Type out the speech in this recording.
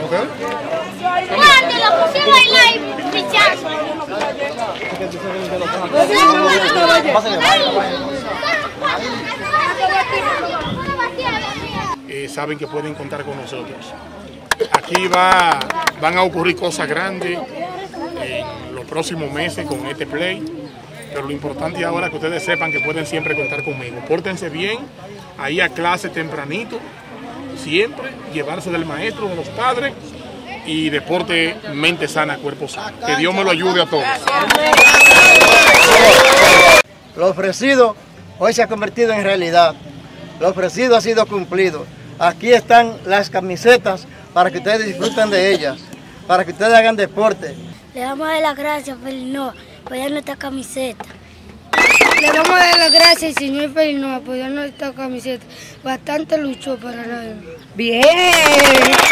ustedes? Cuando lo puse a bailar y pichando. Saben que pueden contar con nosotros. Aquí van a ocurrir cosas grandes en los próximos meses con este play, pero lo importante ahora es que ustedes sepan que pueden siempre contar conmigo. Pórtense bien, ahí a clase tempranito, siempre, llevarse del maestro, de los padres, y deporte, mente sana, cuerpo sano. Que Dios me lo ayude a todos. Lo ofrecido hoy se ha convertido en realidad. Lo ofrecido ha sido cumplido. Aquí están las camisetas para que ustedes disfruten de ellas, para que ustedes hagan deporte. Le damos a dar las gracias, Felinoa, por dar nuestra camiseta. Le damos a dar las gracias, señor Felinoa, por dar nuestra camiseta. Bastante luchó para nada. Bien.